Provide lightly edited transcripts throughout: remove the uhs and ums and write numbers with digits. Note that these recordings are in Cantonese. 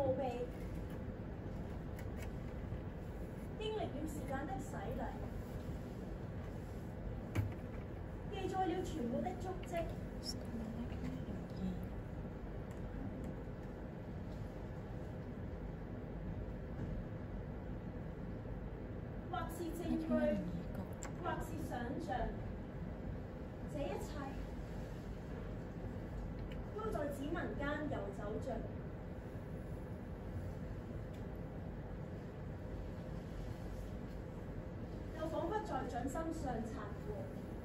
奧秘，經歷了時間的洗禮，記載了全部的足跡。或是證據，或是想像，這一切都在指紋間遊走着，又彷彿在掌心上擦過，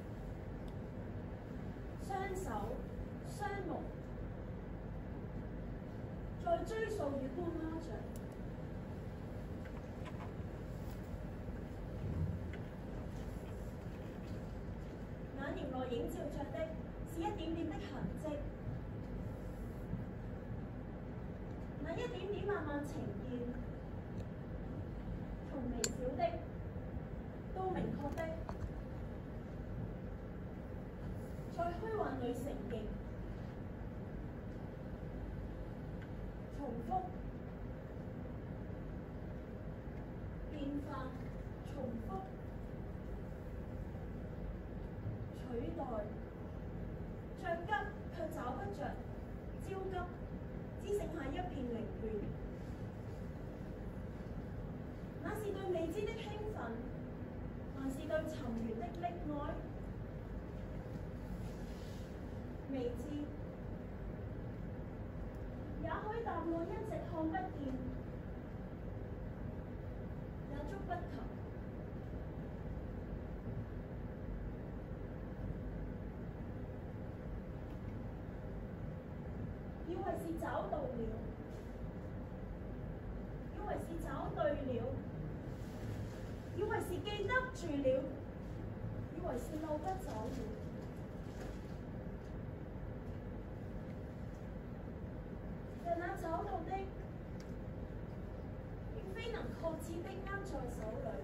雙手、雙目在追溯與觀摩着。眼簾內映照着的是一點點的痕跡，那一點點慢慢呈現，從微小的到明確的，在虛幻裏成形，重複、變化、重複。取代，着急卻找不着，焦急只剩下一片凌亂。那是對未知的興奮，還是對尋源的溺愛？未知，也許答案一直看不見，也觸不及。以為是找到了，以為是找對了，以為是記得住了，以為是路不走了。但那找到的，並非能確切的握在手裏。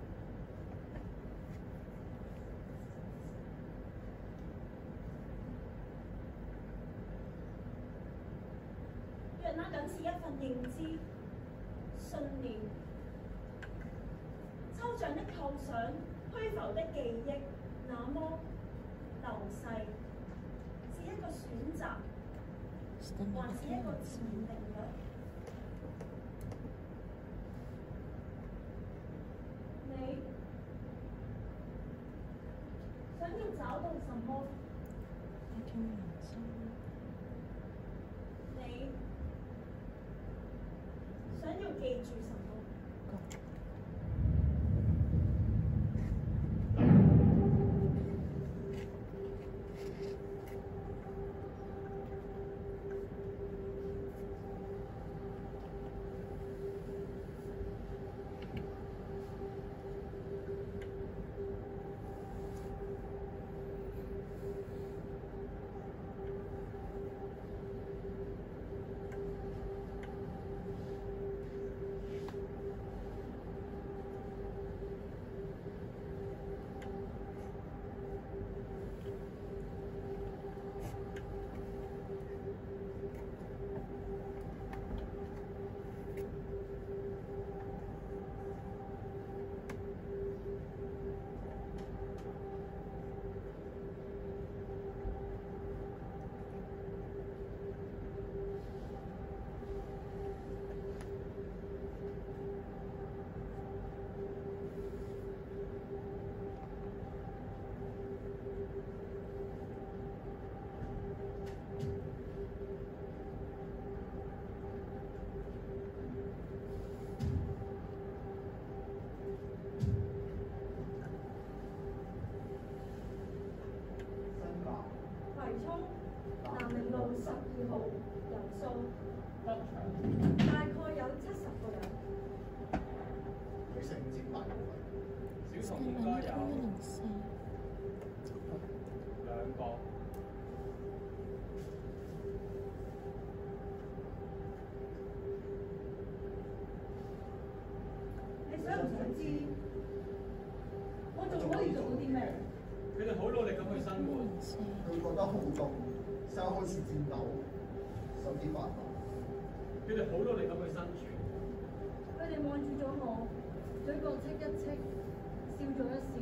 若那僅是一份認知、信念、抽象的構想、虛浮的記憶，那麼流逝是一個選擇，還是一個自然定律？你想要找到什麼？你想要記住什麼？南寧路12號，人數大概有70個人。 佢成佔大部分， 小童應該有2個。 你想唔想知？我仲可以做到啲咩？ 佢哋好努力咁去生活。 佢覺得好凍，心開始顫抖，手指發麻。 佢哋好努力咁去生存。 佢哋望住咗我，嘴角戚一戚，笑咗一笑，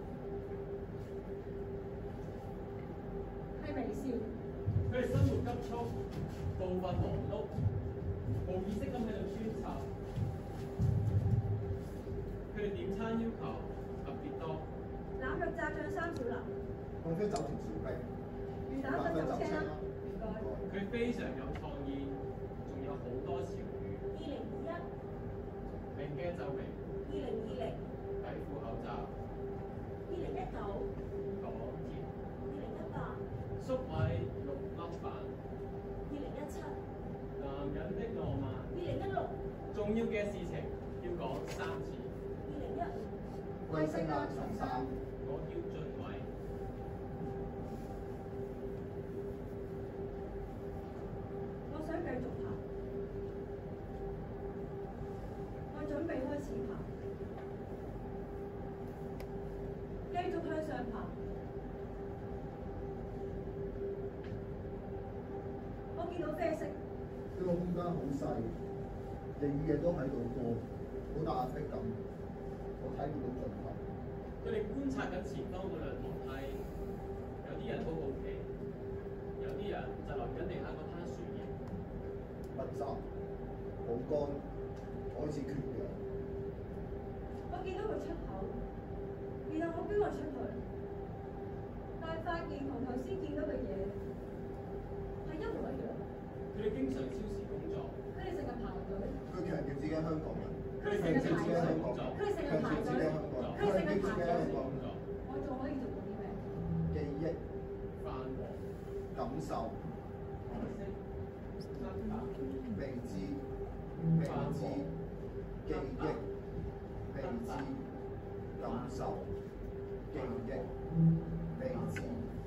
係微笑。 佢哋生活急促，步伐忙碌，無意識咁喺度穿插。佢哋點餐要求特別多。 腩肉炸醬三小林， 放飛走條小雞， 魚蛋粉就車啦，唔該。 佢非常有創意，仲有好多潮語。 2021、 明嘅就明， 2020、 底褲口罩， 2019、 港鐵， 2018、 粟米6粒飯， 2017、 男人的浪漫， 2016、 重要嘅事情要講3次。 2015、 貴姓啊陳生， 我叫俊偉。 我想繼續爬，我準備開始爬，繼續向上爬。我見到啡色， 呢個空間好細，日與夜都喺度過，好大壓迫感，我睇唔到盡頭。 佢哋觀察緊前方嗰兩條梯，有啲人好好奇，有啲人就留緊地下嗰灘樹葉。 密集，好乾，開始缺氧。 我見到個出口，然後我飆咗出去，但係發現同頭先見到嘅嘢係一模一樣。 佢哋經常超時工作， 佢哋成日排隊， 佢強調自己係香港人， 佢哋經常超時工作， 佢哋成日強調排隊自己係香港人， 佢哋成日排隊強調自己係香港人。 我仲可以做到啲咩？ 記憶、 翻黃、 感受、 紅色、黑白、 未知、未知、記憶、未知、感受、記憶、未知。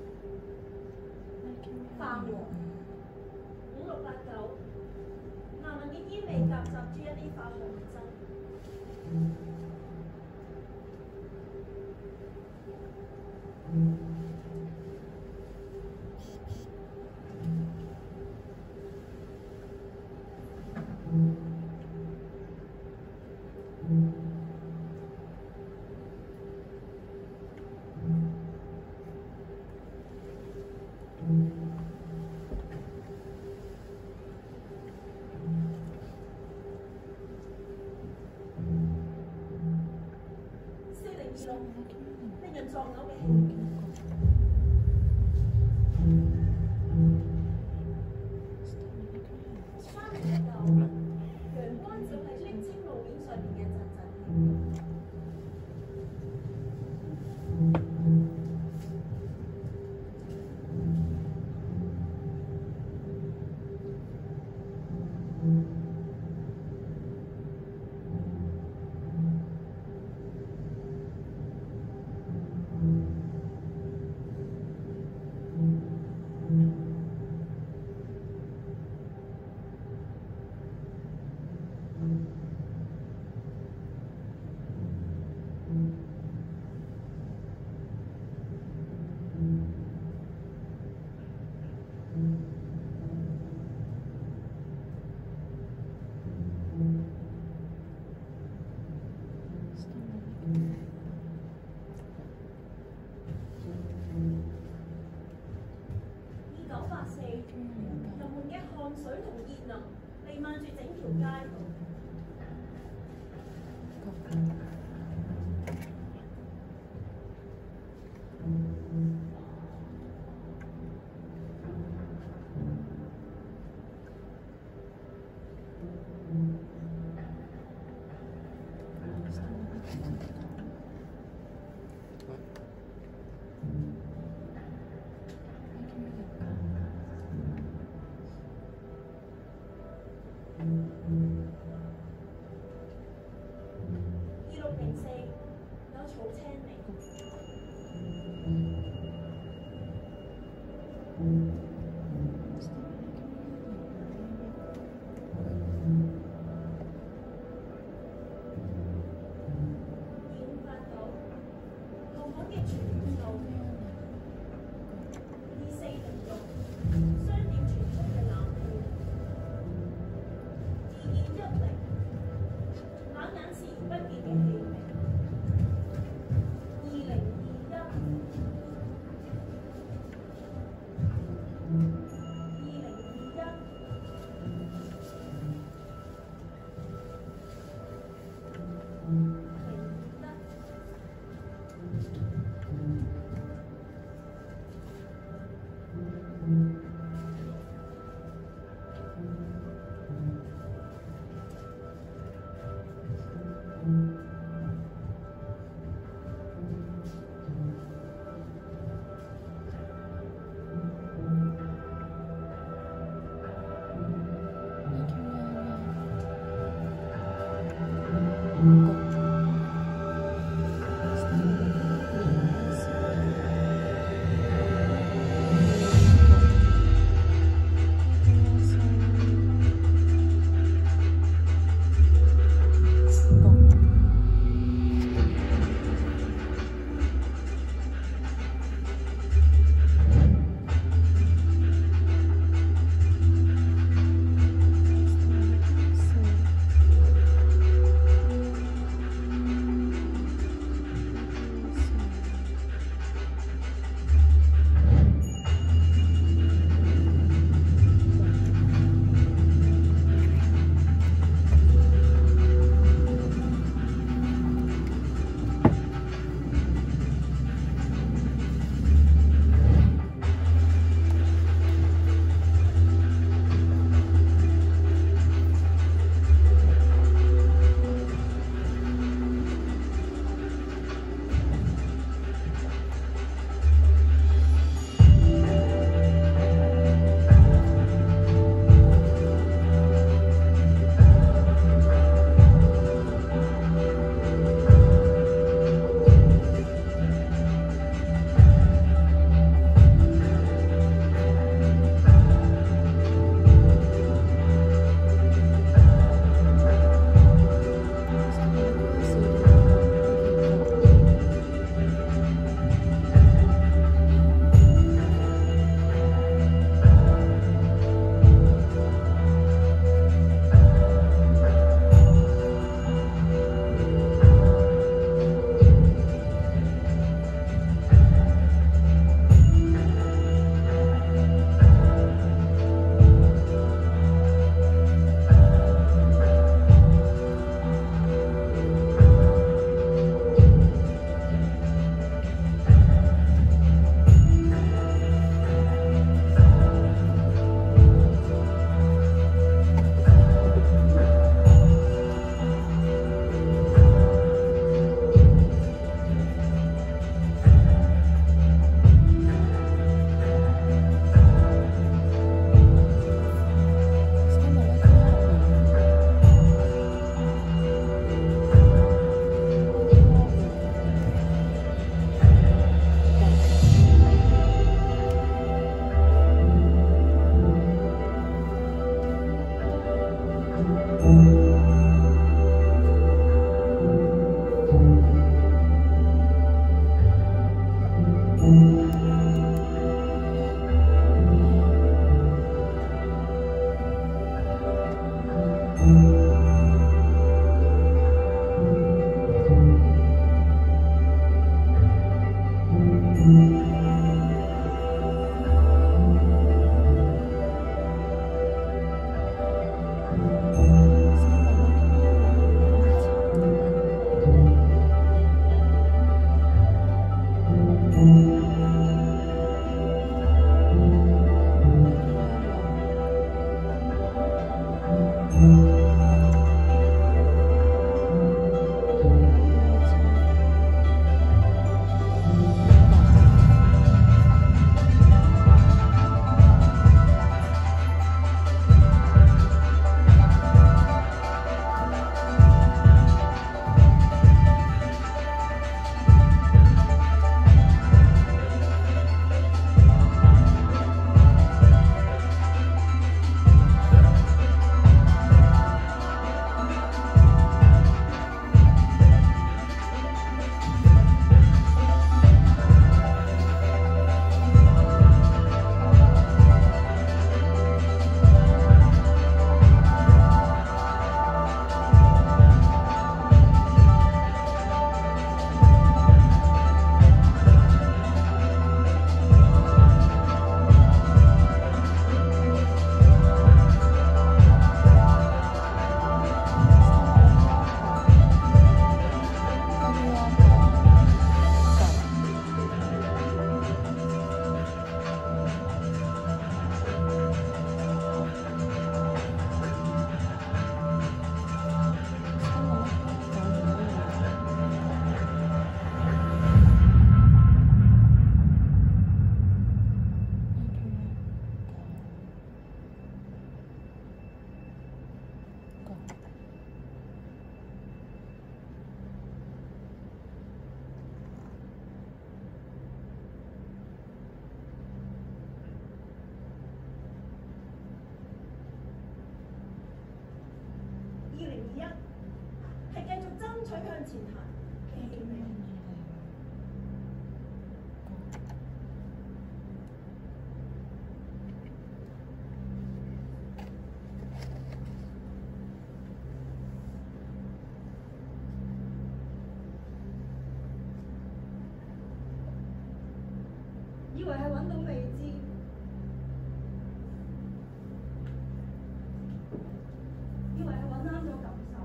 泛黃、5689，難聞嘅煙味夾雜住一啲化學物質。4026，令人作嘔嘅氣味。3019，陽光照喺瀝青路面上面嘅陣陣輕。2984，人們嘅汗水同熱能瀰漫住整條街道。2604，有草青味。2589，紅紅嘅傳數。2406，商店傳出嘅冷氣。 取向前行，記名。 以為係揾到未知，以為係揾啱咗感受，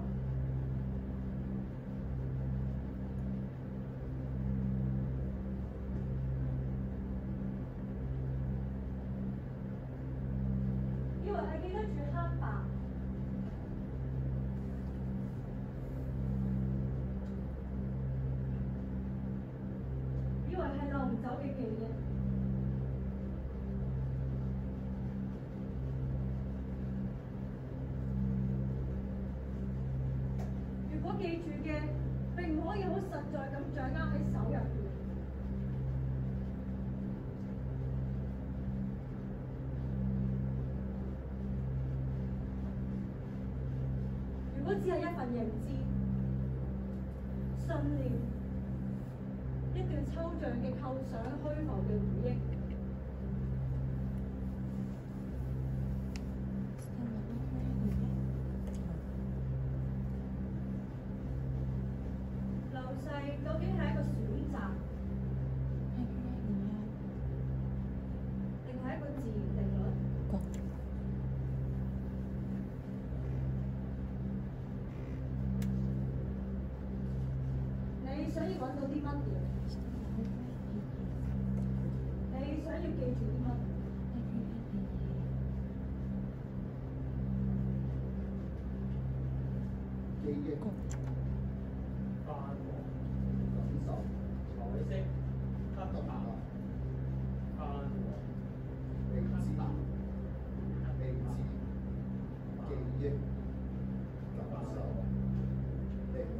以為係記得住黑白，以為係漏唔走嘅記憶。如果記住嘅並唔可以好實在咁掌握喺手入邊，如果只係一份認知、信念、一段抽象嘅構想、虛浮嘅回憶，究竟係一個選擇，定係一個自然定律？你想要揾到啲乜嘢？你想要記住啲乜？ 記憶、 泛黃、 感受、 彩色、黑白、泛黃、 未知、 黑白、 未知、記憶、感受、未知。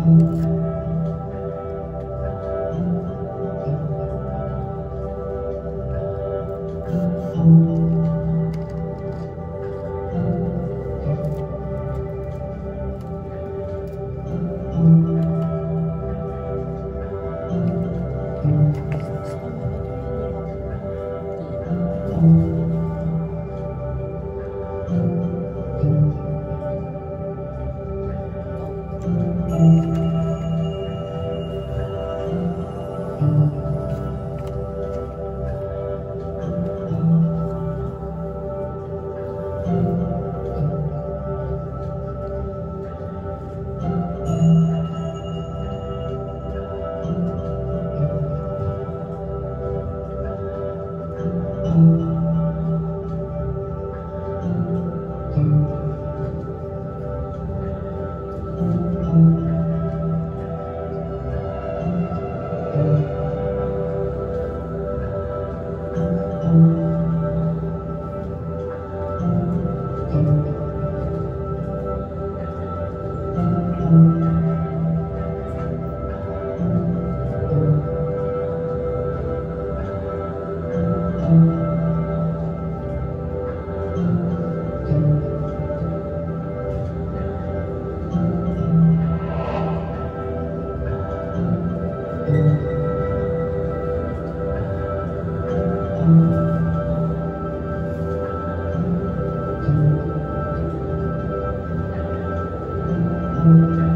嗯。